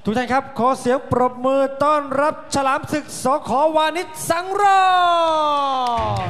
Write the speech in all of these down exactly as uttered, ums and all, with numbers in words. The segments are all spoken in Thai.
ทุกท่านครับขอเสียงปรบมือต้อนรับฉลามศึกสข.วานิชสังรอด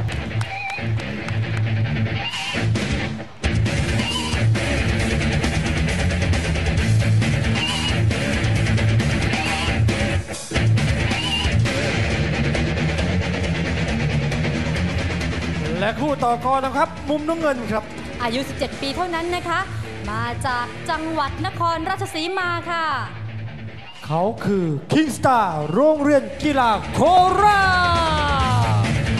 และคู่ต่อกรนะครับมุมน้ำเงินครับอายุสิบเจ็ดปีเท่านั้นนะคะมาจากจังหวัดนครราชสีมาค่ะเขาคือคิงสตาร์โรงเรียนกีฬาโคราช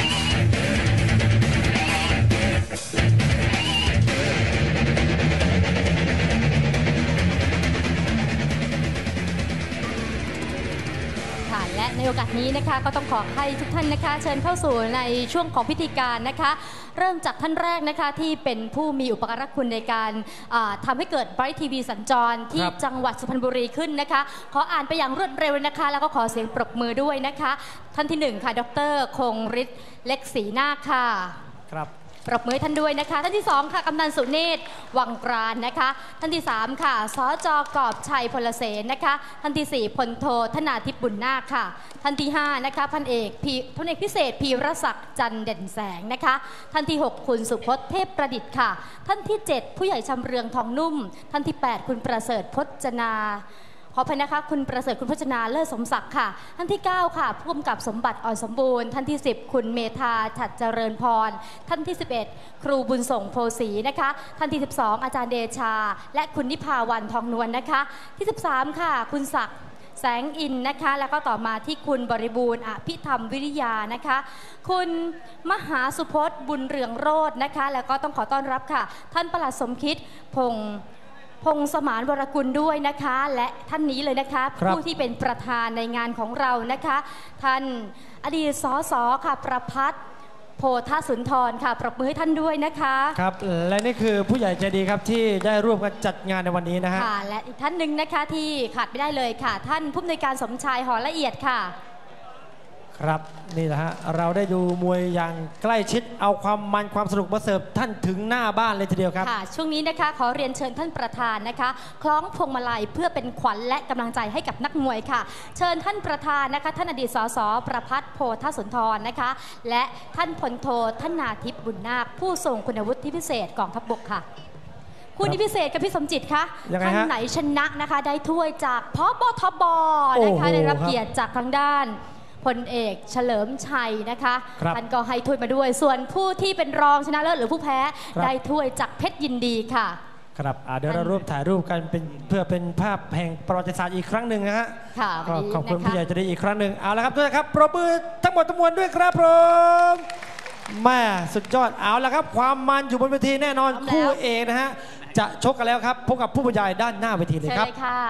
และในโอกาสนี้นะคะก็ต้องขอให้ทุกท่านนะคะเชิญเข้าสู่ในช่วงของพิธีการนะคะเริ่มจากท่านแรกนะคะที่เป็นผู้มีอุปการะคุณในการทำให้เกิด Bright ที วี สัญจรที่จังหวัดสุพรรณบุรีขึ้นนะคะขออ่านไปอย่างรวดเร็วนะคะแล้วก็ขอเสียงปรบมือด้วยนะคะท่านที่หนึ่งค่ะดร.คงฤทธิ์เล็กศรีนาคค่ะครับปรบมือท่านด้วยนะคะท่านที่สองค่ะกำนันสุเนศวังกรานนะคะท่านที่สามค่ะสจ.กอบชัยพลเสนนะคะท่านที่สี่พลโทธนาทิพย์บุญนาคค่ะท่านที่ห้านะคะพันเอกพันเอกพิเศษพีรศักดิ์จันเด่นแสงนะคะท่านที่หกคุณสุพจน์เทพประดิษฐ์ค่ะท่านที่เจ็ดผู้ใหญ่ชำเรืองทองนุ่มท่านที่แปดคุณประเสริฐพจนาขออภัยนะคะคุณประเสริฐคุณพจนาเลิศสมศักดิ์ค่ะท่านที่เก้าค่ะผู้กำกับสมบัติอ่อนสมบูรณ์ท่านที่สิบคุณเมธาฉัตรเจริญพรท่านที่สิบเอ็ดครูบุญส่งโพสีนะคะท่านที่สิบสองอาจารย์เดชาและคุณนิพาวันทองนวลนะคะที่สิบสามค่ะคุณศักดิ์แสงอินนะคะแล้วก็ต่อมาที่คุณบริบูรณ์อภิธรรมวิริยานะคะคุณมหาสุพจน์บุญเรืองโรจน์นะคะแล้วก็ต้องขอต้อนรับค่ะท่านปลัดสมคิดพงษ์พงษ์สมานวรกุลด้วยนะคะและท่านนี้เลยนะคะผู้ที่เป็นประธานในงานของเรานะคะท่านอดีตสสค่ะประภัสโพธสุนทรค่ะปรบมือให้ท่านด้วยนะคะครับและนี่คือผู้ใหญ่ใจดีครับที่ได้ร่วมกันจัดงานในวันนี้นะฮะค่ะและอีกท่านหนึ่งนะคะที่ขาดไม่ได้เลยค่ะท่านผู้อำนวยการสมชายหอละเอียดค่ะครับนี่แหละฮะเราได้ดูมวยอย่างใกล้ชิดเอาความมันความสนุกมาเสิร์ฟท่านถึงหน้าบ้านเลยทีเดียวครับค่ะช่วงนี้นะคะขอเรียนเชิญท่านประธานนะคะคล้องพวงมาลัยเพื่อเป็นขวัญและกำลังใจให้กับนักมวยค่ะเชิญท่านประธานนะคะท่านอดีตสสประภัสโพธสุนทรนะคะและท่านพลโทธนาทิพย์บุญนาคผู้ทรงคุณวุฒิพิเศษกองทัพบกค่ะคู่นี้พิเศษกับพี่สมจิตคะท่านไหนชนะนะคะได้ถ้วยจากพบทบนะคะได้รับเกียรติจากทางด้านพลเอกเฉลิมชัยนะคะท่านก็ให้ถ้วยมาด้วยส่วนผู้ที่เป็นรองชนะเลิศหรือผู้แพ้ได้ถ้วยจากเพชรยินดีค่ะครับเดี๋ยวเราร่วมถ่ายรูปกันเป็นเพื่อเป็นภาพแห่งประวัติศาสตร์อีกครั้งหนึ่งนะฮะก็ขอบคุณผู้ใหญ่ใจดีอีกครั้งหนึ่งเอาละครับด้วยครับปรบมือทั้งหมดทั้งมวลด้วยครับผมแม่สุดยอดเอาละครับความมันอยู่บนเวทีแน่นอนคู่เอกนะฮะจะชกกันแล้วครับพบกับผู้บรรยายด้านหน้าเวทีเลยครับ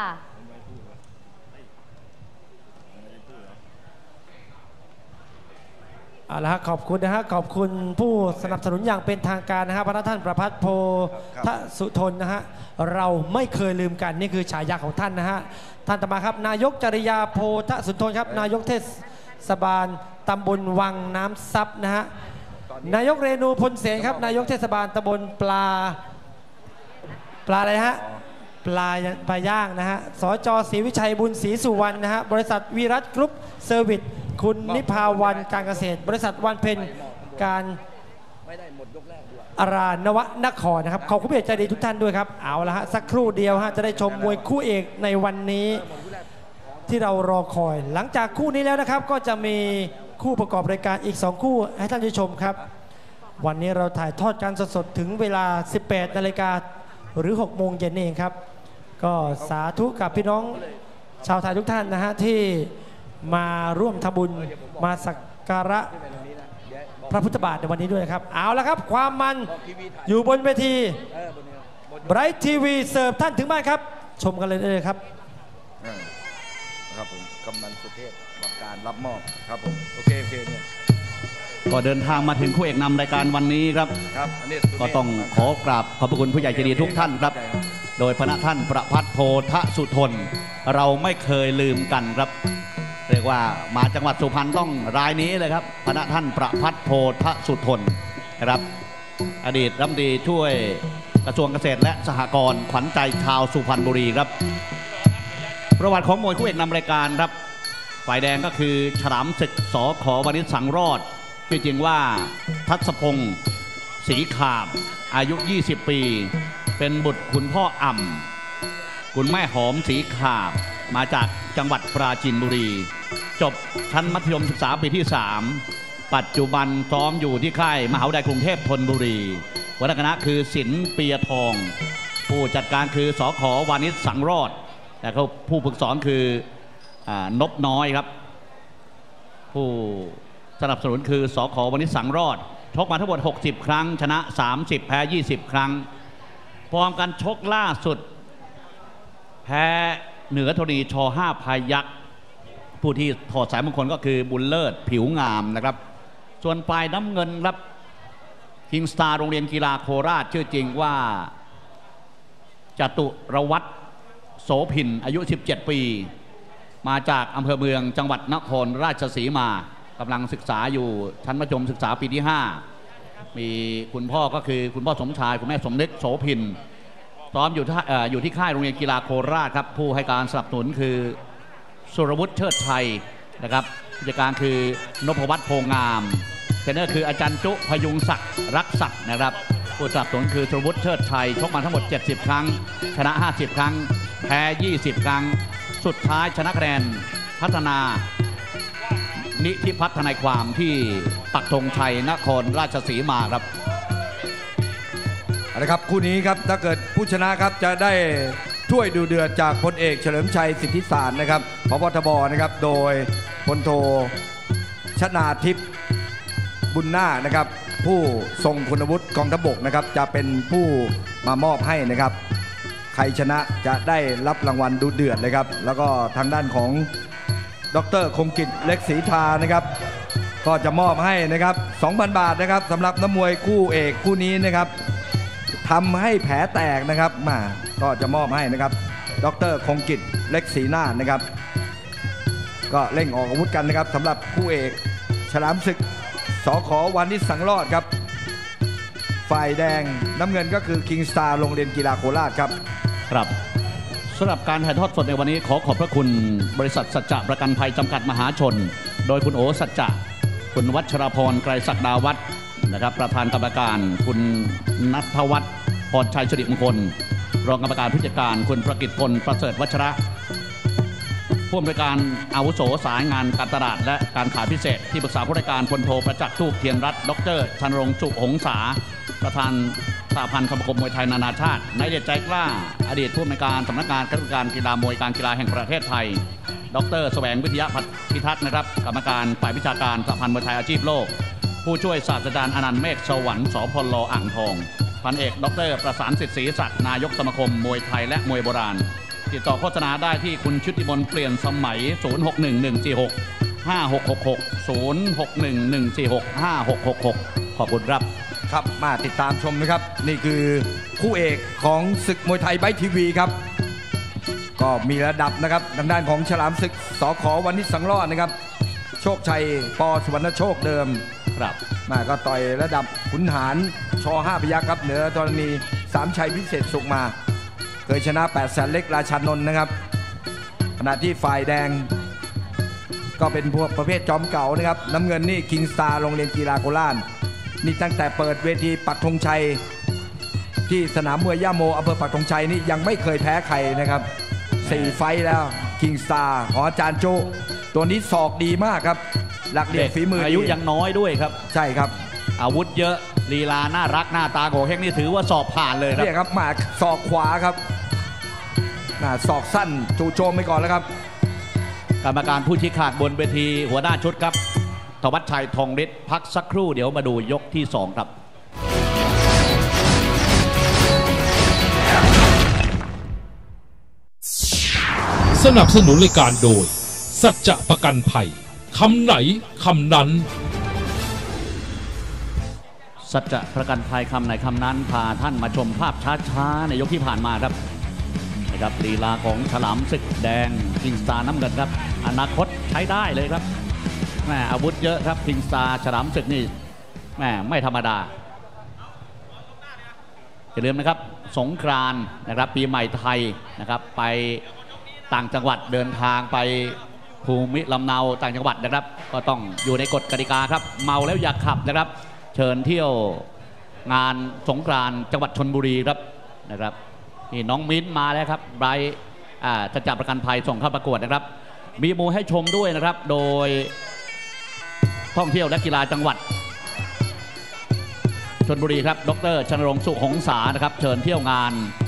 เอาละขอบคุณนะฮะขอบคุณผู้สนับสนุนอย่างเป็นทางการนะฮะพระท่านประภัสโพธสุทนนะฮะเราไม่เคยลืมกันนี่คือฉายาของท่านนะฮะท่านต่อมาครับนายกจริยาโพธสุทนครับนายกเทศบาลตำบลวังน้ำซับนะฮะนายกเรนูพลเสนครับนายกเทศบาลตำบลปลาปลาอะไรฮะปลาปลาย่างนะฮะสจศรีวิชัยบุญศรีสุวรรณนะฮะบริษัทวีรัตกรุ๊ปเซอร์วิสคุณนิพาวันการเกษตรบริษัทวันเพ็ญการอารานวนครนะครับขอบคุณผู้ใหญ่ใจดีทุกท่านด้วยครับเอาละฮะสักครู่เดียวฮะจะได้ชมมวยคู่เอกในวันนี้ที่เรารอคอยหลังจากคู่นี้แล้วนะครับก็จะมีคู่ประกอบรายการอีกสองคู่ให้ท่านได้ชมครับวันนี้เราถ่ายทอดการสดๆถึงเวลา สิบแปดนาฬิกาหรือหกโมงเย็นเองครับก็สาธุกับพี่น้องชาวไทยทุกท่านนะฮะที่มาร่วมทำบุญมาสักการะพระพุทธบาทในวันนี้ด้วยครับเอาละครับความมันอยู่บนเวที Bright ที วี เสิร์ฟท่านถึงบ้านครับชมกันเลยเลยครับครับผมกำนันสุเทพรับการรับมอบครับผมโอเคโอเคเนี่ยก็เดินทางมาถึงคู่เอกนำรายการวันนี้ครับก็ต้องขอกราบขอบพระคุณผู้ใหญ่ใจดีทุกท่านครับโดยพระท่านประภัสโพธสุทนเราไม่เคยลืมกันครับเรียกว่ามาจังหวัดสุพรรณต้องรายนี้เลยครับพระท่านประภัสโพธสุทนนะครับอดีตรัฐมนตรีช่วยกระทรวงเกษตรและสหกรณ์ขวัญใจชาวสุพรรณบุรีครับประวัติของมวยคู่เอกนำรายการครับฝ่ายแดงก็คือฉลามศึกสข.วณิชสังรอดชื่อจริงว่าทัศพงศ์ศรีขาบอายุยี่สิบปีเป็นบุตรคุณพ่ออ่ำคุณแม่หอมศรีขาบมาจากจังหวัดปราจีนบุรีจบชั้นมัธยมศึกษาปีที่สามปัจจุบันซ้อมอยู่ที่ค่ายมหาวิทยาลัยกรุงเทพธนบุรีหัวหน้าคณะคือศิลป์ปียทองผู้จัดการคือสข.วานิชสังรอดแต่เขาผู้ฝึกสอนคือนบน้อยครับผู้สนับสนุนคือสข.วานิชสังรอดชกมาทั้งหมดหกสิบครั้งชนะสามสิบแพ้ยี่สิบครั้งพร้อมกันชกล่าสุดแพ้เหนือธรณีชห้าพายักผู้ที่ถอดสายมงคลก็คือบุญเลิศผิวงามนะครับส่วนปลายน้ำเงินครับคิงสตาร์โรงเรียนกีฬาโคราชชื่อจริงว่าจตุรวัฒน์โสพินอายุสิบเจ็ดปีมาจากอำเภอเมืองจังหวัดนครราชสีมากำลังศึกษาอยู่ชั้นมัธยมศึกษาปีที่ห้ามีคุณพ่อก็คือคุณพ่อสมชายคุณแม่สมนึกโสพินซ้อมอยู่ที่อยู่ที่ค่ายโรงเรียนกีฬาโคราชครับผู้ให้การสนับสนุนคือสุรวุฒิเชิดชัยนะครับผู้จัดการคือนพวัฒน์โพงามเทรนเนอร์คืออาจารย์จุพยุงศักดิ์รักศักดิ์นะครับผู้สนับสนุนคือสุรวุฒิเชิดชัยชกมาทั้งหมดเจ็ดสิบครั้งชนะห้าสิบครั้งแพ้ยี่สิบครั้งสุดท้ายชนะคะแนนพัฒนานิธิพัฒนายความที่ปักธงชัยนครราชสีมาครับนะครับคู่นี้ครับถ้าเกิดผู้ชนะครับจะได้ถ้วยดูเดือดจากพลเอกเฉลิมชัยสิทธิสารนะครับผบ.ทบ.นะครับโดยพลโทชนาทิพย์บุญนาคนะครับผู้ทรงคุณวุฒิกองทัพบกนะครับจะเป็นผู้มามอบให้นะครับใครชนะจะได้รับรางวัลดูเดือดเลยครับแล้วก็ทางด้านของดร.คงกิจเล็กศรีทานะครับก็จะมอบให้นะครับ สองพัน บาทนะครับสำหรับนักมวยคู่เอกคู่นี้นะครับทำให้แผลแตกนะครับมาก็จะมอบให้นะครับดร.คงกิจเล็กศรีนาถนะครับก็เร่งออกอาวุธกันนะครับสำหรับคู่เอกฉลามศึกสข.วานิชสังรอดครับฝ่ายแดงน้ำเงินก็คือคิงสตาร์โรงเรียนกีฬาโคราชครับครับสำหรับการถ่ายทอดสดในวันนี้ขอขอบพระคุณบริษัทสัจจะประกันภัยจำกัดมหาชนโดยคุณโอสัจจะคุณวัชรพรไกรศักดาวัฒน์นะครับประธานกรรมการคุณณัฐวัฒน์พรชัยสิริมงคลรองกรรมการผู้จัดการคุณประกิตพลประเสริฐวัชระผู้อำนวยการอาวุโสสายงานการตลาดและการขายพิเศษที่ปรึกษาผู้ราชการพลโทประจักษ์ทูปเทียนรัตน์ดร.ชันรงค์สุหงษาประธานสหพันธ์สมาคมมวยไทยนานาชาตินายเดชใจกล้าอดีตผู้อำนวยการสำนักงานคณะกรรมการกีฬามวยการกีฬาแห่งประเทศไทยดร.แสวงวิทยาพิทักษ์นะครับกรรมการฝ่ายวิชาการสหพันธ์มวยไทยอาชีพโลกผู้ช่วยศาสตราจารย์อนันต์เมฆสวรรค์สพลอ่างทองพันเอกดร.ประสานสิทธิศรีศักดิ์นายกสมาคมมวยไทยและมวยโบราณติดต่อโฆษณาได้ที่คุณชุติมนต์เปลี่ยนสมัยศูนย์ หก หนึ่ง หนึ่ง สี่ หก ห้า หก หก หก ศูนย์ หก หนึ่ง หนึ่ง สี่ หก ห้า หก หก หกขอบคุณครับครับมาติดตามชมนะครับนี่คือคู่เอกของศึกมวยไทยไบทีวีครับก็มีระดับนะครับทางด้านของฉลามศึกสข.วานิชสังรอดนะครับโชคชัยป.สุวรรณโชคเดิมครับมาก็ต่อยระดับขุนหารชห้าพยัคฆ์ครับเหนือธรณีสามชัยพิเศษสุขมาเคยชนะแปดแสนเล็กราชานนท์นะครับขณะที่ฝ่ายแดงก็เป็นพวกประเภทจอมเก่านะครับน้ำเงินนี่คิงสตาร์โรงเรียนกีฬาโคราชนี่ตั้งแต่เปิดเวทีปักธงชัยที่สนามมวยย่าโมอำเภอปักธงชัยนี่ยังไม่เคยแพ้ใครนะครับสี่ไฟต์แล้วคิงสตาร์ของอาจารย์โจตัวนี้ศอกดีมากครับหลักเหลี่ยมฝีมืออายุยังน้อยด้วยครับใช่ครับอาวุธเยอะลีลาน่ารักหน้าตาโกเฮงนี่ถือว่าสอบผ่านเลยครับนี่ครับมาศอกขวาครับน่าศอกสั้นจู่โจมไปก่อนแล้วครับกรรมการผู้ชี้ขาดบนเวทีหัวหน้าชุดครับธวัชชัยทองฤทธิ์พักสักครู่เดี๋ยวมาดูยกที่สองครับสนับสนุนรายการโดยสัจจะประกันภัยคำไหนคำนั้นสัจจะประกันภัยคำไหนคำนั้นพาท่านมาชมภาพช้าๆในยกที่ผ่านมาครับนะครับลีลาของฉลามศึกแดงคิงสตาร์น้ำเงินครับอนาคตใช้ได้เลยครับแม่อาวุธเยอะครับคิงสตาร์ฉลามศึกนี่แม่ไม่ธรรมดาอย่าลืมนะครับสงกรานต์นะครับปีใหม่ไทยนะครับไปต่างจังหวัดเดินทางไปภูมิลำเนาต่างจังหวัดนะครับก็ต้องอยู่ในกฎกติกาครับเมาแล้วอย่าขับนะครับเชิญเที่ยวงานสงกรานต์จังหวัดชลบุรีครับนะครับนี่น้องมิ้นมาแล้วครับไบรท์จะจับประกันภัยส่งเข้าประกวดนะครับมีมวยให้ชมด้วยนะครับโดยท่องเที่ยวและกีฬาจังหวัดชลบุรีครับดร.ชนรงค์สุหงษานะครับเชิญเที่ยวงาน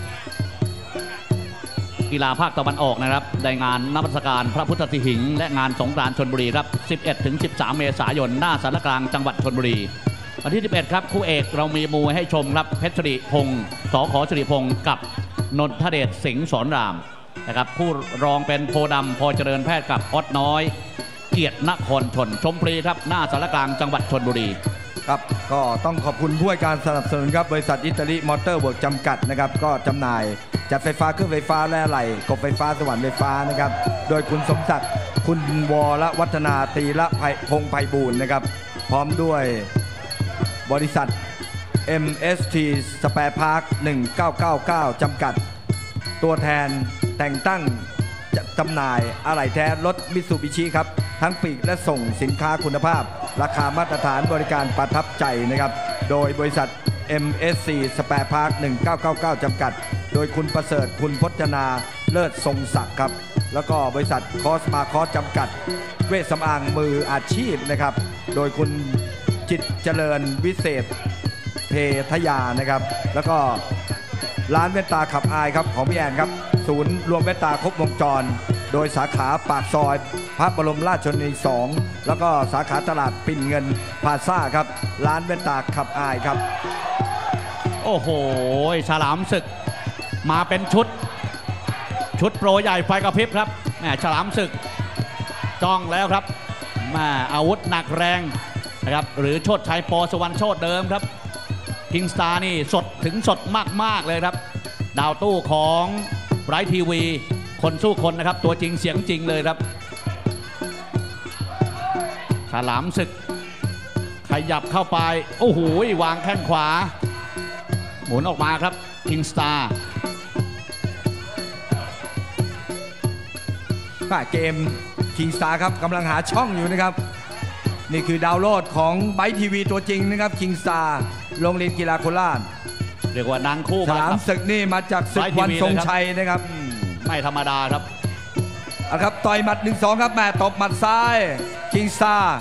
กีฬาภาคตะวันออกนะครับในงานนมัสการพระพุทธสิหิงค์และงานสงกรานต์ชลบุรีครับ สิบเอ็ดถึงสิบสาม เมษายนหน้าสารกลางจังหวัดชลบุรีวันที่สิบเอ็ดครับคู่เอกเรามีมวยให้ชมครับเพชรสิริพงศ์สขสิริพงศ์กับนนทเดชสิงห์สอนรามนะครับผู้รองเป็นโพดำพอเจริญแพทย์กับออดน้อยเกียรตินครชนชมฟรีครับหน้าสารกลางจังหวัดชลบุรีครับก็ต้องขอบคุณผู้ให้การสนับสนุนครับบริษัทอิตาลีมอเตอร์เวิร์กจำกัดนะครับก็จำหน่ายจัดไฟฟ้าเครื่องไฟฟ้าและอะไหล่กบไฟฟ้าสวรรค์ไฟฟ้านะครับโดยคุณสมศักดิ์คุณวรวัฒนาตีละพงษ์ไพบูลย์นะครับพร้อมด้วยบริษัท เอ็ม เอส ที Spare Park หนึ่งเก้าเก้าเก้าจำกัดตัวแทนแต่งตั้งจำหน่ายอะไหล่แท้รถมิตซูบิชิครับทั้งปีกและส่งสินค้าคุณภาพราคามาตรฐานบริการประทับใจนะครับโดยบริษัท เอ็ม เอส ซี Spare Park หนึ่งเก้าเก้าเก้าจำกัดโดยคุณประเสริฐคุณพจนาเลิศทรงศักดิ์ครับแล้วก็บริษัทคอสมาคอสจำกัดเวชสำอางมืออาชีพนะครับโดยคุณจิตเจริญวิเศษเททยานะครับแล้วก็ร้านแว่นตาขับอายครับของพี่แอนครับศูนย์รวมแว่นตาครบวงจรโดยสาขาปากซอยพระบรมราชชนนีสองแล้วก็สาขาตลาดปิ่นเงินพลาซ่าครับร้านแว่นตาขับอายครับโอ้โหฉลามศึกมาเป็นชุดชุดโปรใหญ่ไฟกระพริบครับแหมฉลามศึกจ้องแล้วครับแหมอาวุธหนักแรงนะครับหรือโชติชัยป.สุวรรณโชติเดิมครับคิงสตาร์นี่สดถึงสดมากๆเลยครับดาวตู้ของไบรท์ทีวีคนสู้คนนะครับตัวจริงเสียงจริงเลยครับฉลามศึกขยับเข้าไปโอ้โหวางแข้งขวาหมุนออกมาครับคิงสตาร์เกมคิงสตาร์ครับกำลังหาช่องอยู่นะครับนี่คือดาวน์โหลดของไบรท์ทีวีตัวจริงนะครับคิงสตาร์โรงเรียนกีฬาโคราชเรียกว่าดังคู่ฉลามศึกนี่มาจากศึกวันทรงชัยนะครับไม่ธรรมดาครับเอาครับต่อยหมัด หนึ่งสอง ครับแม่ตบหมัดซ้ายคิงสตาร์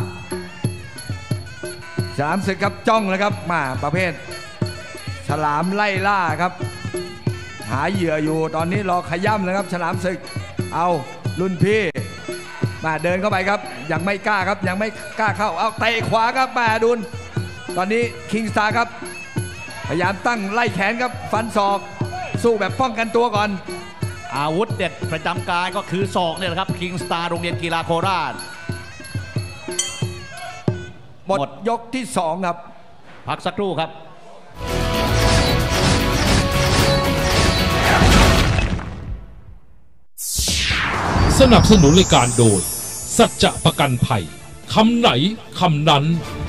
ฉลามศึกครับจ้องเลยครับมาประเภทฉลามไล่ล่าครับหาเหยื่ออยู่ตอนนี้รอขย่ำเลยครับฉลามศึกเอารุ่นพี่มาเดินเข้าไปครับยังไม่กล้าครับยังไม่กล้าเข้าเอาเตะขวาครับมาดุลตอนนี้คิงสตาร์ครับพยายามตั้งไล่แขนครับฟันศอกสู้แบบป้องกันตัวก่อนอาวุธเด็ดประจำกายก็คือศอกเนี่ยแหละครับคิงสตาร์โรงเรียนกีฬาโคราชหมดยกที่สองครับพักสักครู่ครับสนับสนุนรายการโดยสัจจะประกันภัยคำไหนคำนั้น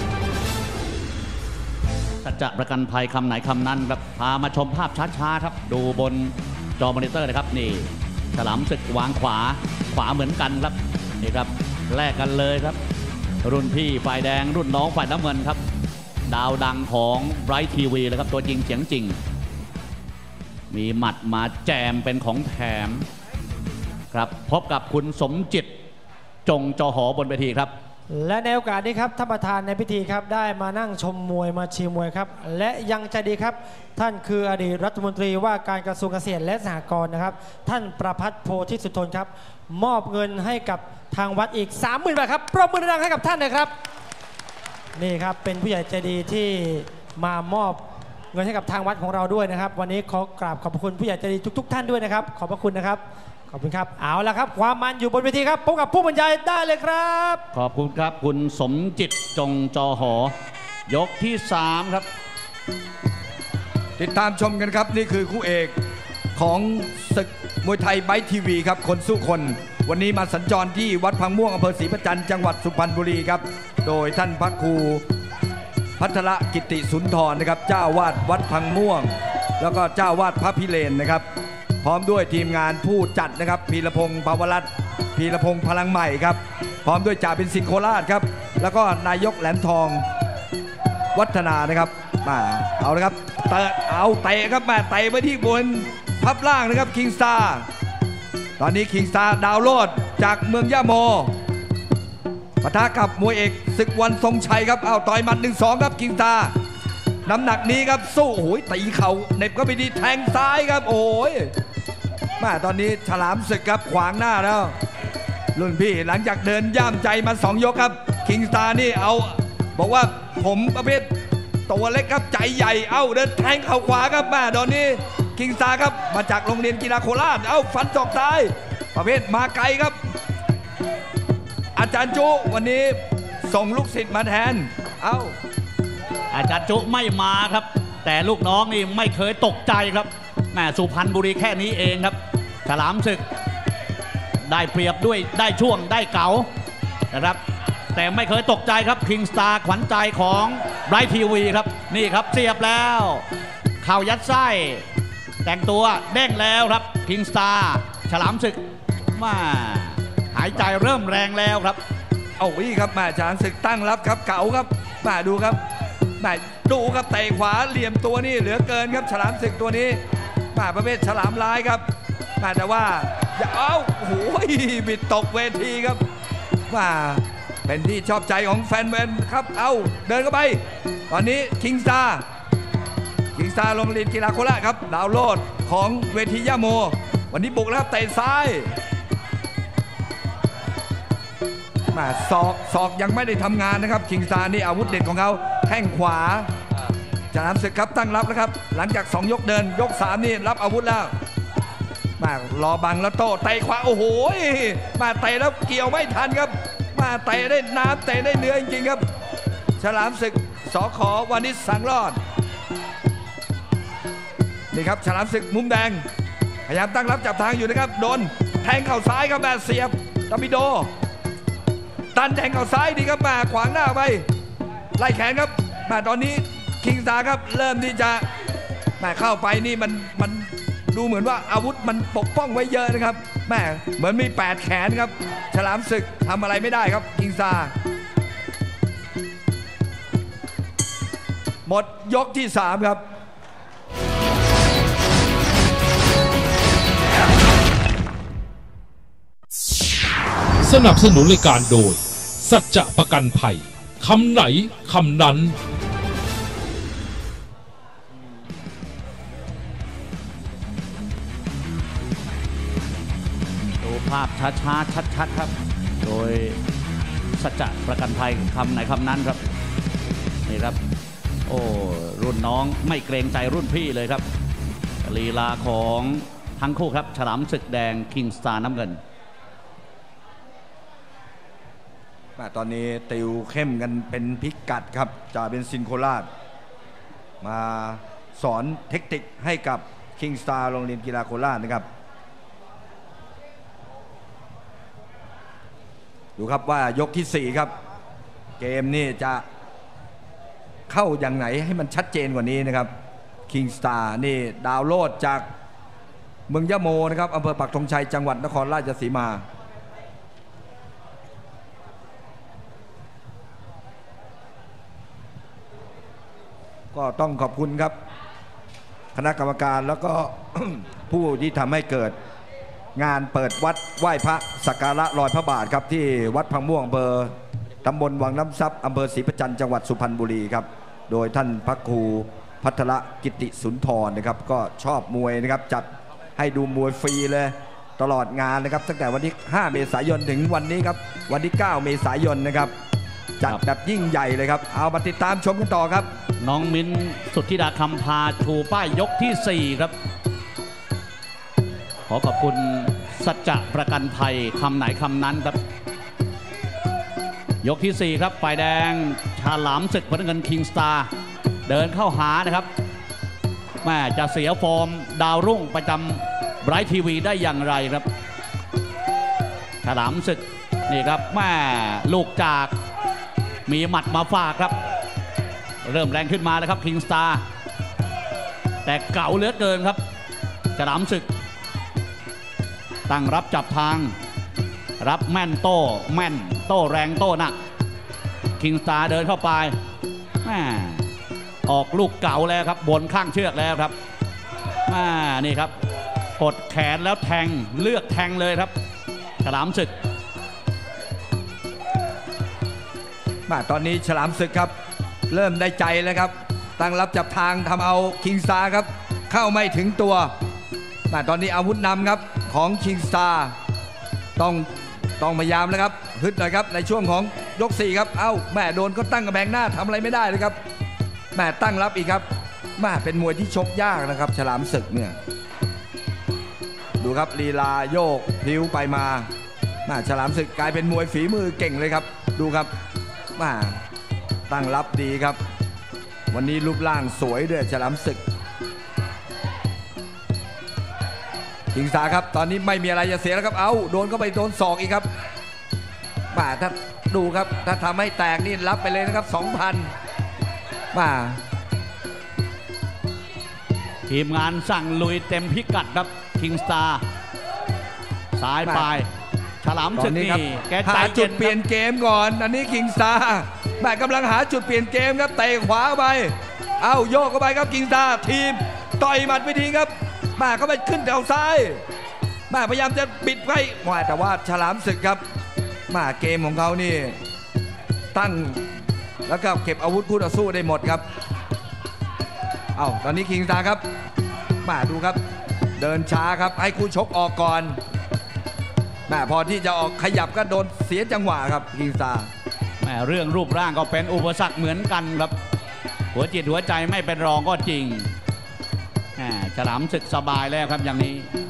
สัจจะประกันภัยคำไหนคำนั้นครับพามาชมภาพช้าๆครับดูบนจอมอนิเตอร์นะครับนี่ฉลามศึกวางขวาขวาเหมือนกันครับนี่ครับแลกกันเลยครับรุ่นพี่ฝ่ายแดงรุ่นน้องฝ่ายน้ำเงินครับดาวดังของไบรท์ทีวีเลยครับตัวจริงเสียงจริงมีหมัดมาแจมเป็นของแถมครับพบกับคุณสมจิตจงจอหอบนเวทีครับและในโอกาสนี้ครับท่านประธานในพิธีครับได้มานั่งชมมวยมาชิมมวยครับและยังใจดีครับท่านคืออดีตรัฐมนตรีว่าการกระทรวงเกษตรและสหกรณ์นะครับท่านประภัสโพธิสุทนครับมอบเงินให้กับทางวัดอีก สามหมื่น บาทครับปรบมือดังให้กับท่านนะครับนี่ครับเป็นผู้ใหญ่ใจดีที่มามอบเงินให้กับทางวัดของเราด้วยนะครับวันนี้ขอกราบขอบพระคุณผู้ใหญ่ใจดีทุกๆท่านด้วยนะครับขอบพระคุณนะครับขอบคุณครับเอาละครับความมันอยู่บนเวทีครับพบกับผู้บรรยายได้เลยครับขอบคุณครับคุณสมจิตจงจอหอยกที่สามครับติดตามชมกันครับนี่คือคู่เอกของศึกมวยไทยไบรท์ทีวีครับคนสู้คนวันนี้มาสัญจรที่วัดพังม่วงอำเภอศรีประจันจังหวัดสุพรรณบุรีครับโดยท่านพระครูพัทรกิติสุนทรนะครับเจ้าวาดวัดพังม่วงแล้วก็เจ้าวาดพระพิเรนนะครับพพร้อมด้วยทีมงานผู้จัดนะครับพีรพงศ์ภาวรัตน์พีรพงศ์พลังใหม่ครับพร้อมด้วยจ่าเป็นสิงห์โคราชครับแล้วก็นายกแหลมทองวัฒนานะครับมาเอาละครับเตะเอาเตะครับมาเตะไปที่บนพับล่างนะครับคิงสตาร์ตอนนี้คิงสตาร์ดาวโลดจากเมืองย่าโมปะทะกับมวยเอกศึกวันทรงชัยครับเอาต่อยหมัด หนึ่งสอง ครับคิงสตาร์น้ำหนักนี้ครับสู้โอ้ยตีเข่าเน็บก็ไปดีแทงซ้ายครับโอ้ยมาตอนนี้ฉลามศึกครับขวางหน้าแล้วรุ่นพี่หลังจากเดินย่ามใจมาสองยกครับคิงสตาร์นี่เอาบอกว่าผมประเภทตัวเล็กครับใจใหญ่เอ้าเดินแทงเข่าขวาครับมาตอนนี้คิงสตาร์ครับมาจากโรงเรียนกีฬาโคราชเอ้าฟันศอกซ้ายประเภทมาไกลครับอาจารย์จุวันนี้ส่งลูกศิษย์มาแทนเอ้าอาจารย์จุไม่มาครับแต่ลูกน้องนี่ไม่เคยตกใจครับแม่สุพรรณบุรีแค่นี้เองครับฉลามศึกได้เปรียบด้วยได้ช่วงได้เก๋านะครับแต่ไม่เคยตกใจครับคิงสตาร์ขวัญใจของไบรท์ทีวีครับนี่ครับเสียบแล้วเข่ายัดไส้แต่งตัวเด้งแล้วครับคิงสตาร์ฉลามศึกมาหายใจเริ่มแรงแล้วครับเอาอีครับมาฉลามศึกตั้งรับครับเก๋าครับมาดูครับมาดูครับเตะขวาเหลี่ยมตัวนี่เหลือเกินครับฉลามศึกตัวนี้มาประเภทฉลามร้ายครับมาแต่ว่าอย่าเอาโอ้โหบิดตกเวทีครับมาเป็นที่ชอบใจของแฟนแมนครับเอาเดินเข้าไปตอนนี้คิงสตาร์คิงสตาร์โรงเรียนกีฬาโคราชครับดาวโลดของเวทีย่าโมวันนี้บุกแล้วครับเตะซ้ายมาศอกศอกยังไม่ได้ทำงานนะครับคิงสตาร์นี่อาวุธเด็ดของเขาแข้งขวาฉลามศึกครับตั้งรับแล้วครับหลังจากสองยกเดินยกสามนี่รับอาวุธแล้วมารอบังแล้วโต้เตะขวาโอ้โหมาเตะแล้วเกี่ยวไม่ทันครับมาเตะได้น้ำเตะได้เนื้อจริงๆครับฉลามศึกสขวานิชสังรอดนี่ครับฉลามศึกมุมแดงพยายามตั้งรับจับทางอยู่นะครับโดนแทงเข่าซ้ายครับมาเสียบตอร์ปิโดตันแทงเข่าซ้ายดีครับมาขวางหน้าไปไล่แขนครับมาตอนนี้คิงสตาร์ครับเริ่มที่จะมาเข้าไปนี่มันมันดูเหมือนว่าอาวุธมันปกป้องไว้เยอะนะครับแม่เหมือนมีแปดแขนครับฉลามศึกทำอะไรไม่ได้ครับคิงสตาร์หมดยกที่สามครับสนับสนุนรายการโดยสัจจะประกันภัยคำไหนคำนั้นดูภาพช้าๆชัดๆครับโดยสัจจะประกันภัยคำไหนคำนั้นครับนี่ครับโอ้รุ่นน้องไม่เกรงใจรุ่นพี่เลยครับลีลาของทั้งคู่ครับฉลามศึกแดงคิงสตาร์น้ำเงินตอนนี้ติวเข้มกันเป็นพิกัดครับจ่าเป็นซินโคราชมาสอนเทคนิคให้กับคิงสตาร์โรงเรียนกีฬาโคราชนะครับดูครับว่ายกที่สี่ครับเกมนี่จะเข้าอย่างไหนให้มันชัดเจนกว่านี้นะครับคิงสตาร์นี่ดาวโลดจากเมืองยะโมนะครับอำเภอปักธงชัยจังหวัดนครราชสีมาก็ต้องขอบคุณครับคณะกรรมการแล้วก็ ผู้ที่ทำให้เกิดงานเปิดวัดไหว้พระสักการะรอยพระบาทครับที่วัดพังม่วงอำเภอตำบลวังน้ำซับอำเภอศรีประจันทร์จังหวัดสุพรรณบุรีครับโดยท่านพระครูพัทรกิติสุนทรนะครับก็ชอบมวยนะครับจัดให้ดูมวยฟรีเลยตลอดงานนะครับตั้งแต่วันที่ห้าเมษายนถึงวันนี้ครับวันที่เก้าเมษายนนะครับจัดแบบยิ่งใหญ่เลยครับเอามาติดตามชมกันต่อครับน้องมิ้นสุทธิดาคำพาชูป้ายยกที่สี่ครับขอขอบคุณสัจจะประกันภัยคำไหนคำนั้นครับยกที่สี่ครับฝ่ายแดงฉลามศึกพนักงานคิงสตาร์เดินเข้าหานะครับแม่จะเสียฟอร์มดาวรุ่งประจำไบรท์ทีวีได้อย่างไรครับฉลามศึกนี่ครับแม่ลูกจากมีหมัดมาฝากครับเริ่มแรงขึ้นมาแล้วครับคิงสตาร์แต่เก่าเหลือเกินครับฉลามศึกตั้งรับจับทางรับแม่นโต้แม่นโต้แรงโต้หนักคิงสตาร์เดินเข้าไปแม่ออกลูกเก่าแล้วครับบนข้างเชือกแล้วครับแม่นี่ครับกดแขนแล้วแทงเลือกแทงเลยครับฉลามศึกมาตอนนี้ฉลามศึกครับเริ่มได้ใจแล้วครับตั้งรับจับทางทำเอาคิงสตาร์ครับเข้าไม่ถึงตัวมาตอนนี้อาวุธนำครับของคิงสตาร์ต้องต้องพยายามแล้วครับฮึดหน่อยครับในช่วงของยกสี่ครับเอ้าแม่โดนก็ตั้งกระแพงหน้าทำอะไรไม่ได้เลยครับแม่ตั้งรับอีกครับแม่เป็นมวยที่ชกยากนะครับฉลามศึกเนี่ยดูครับลีลาโยกพลิ้วไปมาแม่ฉลามศึกกลายเป็นมวยฝีมือเก่งเลยครับดูครับแม่ตั้งรับดีครับวันนี้รูปร่างสวยด้วยฉลามศึกคิงสตาร์ครับตอนนี้ไม่มีอะไรจะเสียแล้วครับเอาโดนก็ไปโดนศอกอีกครับมาถ้าดูครับถ้าทำให้แตกนี่รับไปเลยนะครับ สองพัน มาทีมงานสั่งลุยเต็มพิกัดครับคิงสตาร์สายปลายฉลามศึกนี่แกใจจุดเปลี่ยนเกมก่อนอันนี้คิงสตาร์แม่กำลังหาจุดเปลี่ยนเกมครับเตะขวาไปเอาโยกเข้าไปครับคิงสตาร์ทีมต่อยหมัดไปทีครับมาเขาไปขึ้นแถวซ้ายมาพยายามจะปิดไว้แต่ว่าฉลามศึกครับมาเกมของเขานี่ตั้งแล้วก็เก็บอาวุธคู่ต่อสู้ได้หมดครับเอาตอนนี้คิงสตาร์ครับมาดูครับเดินช้าครับให้คู่ชกออกก่อนแม่พอที่จะออกขยับก็โดนเสียจังหวะครับคิงสตาร์แม่เรื่องรูปร่างก็เป็นอุปสรรคเหมือนกันครับหัวจิตหัวใจไม่เป็นรองก็จริงฉลามศึกสบายแล้วครับอย่างนี้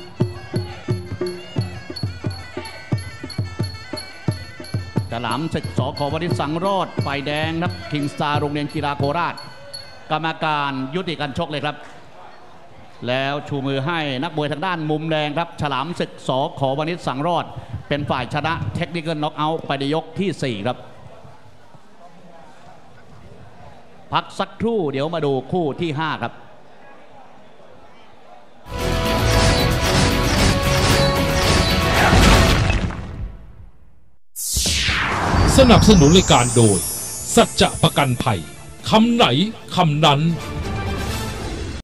ฉลามศึกสข.วณิชสังโรจน์ฝ่ายแดงครับคิงสตาร์โรงเรียนกีฬาโคราชกรรมการยุติการชกเลยครับแล้วชูมือให้นักมวยทางด้านมุมแดงครับฉลามศึกสข.วณิชสังโรจน์เป็นฝ่ายชนะเทคนิคน็อกเอาท์ไปในยกที่สี่ครับพักสักครู่เดี๋ยวมาดูคู่ที่ห้าครับสนับสนุนรายการโดยสัจจะประกันภัยคำไหนคำนั้น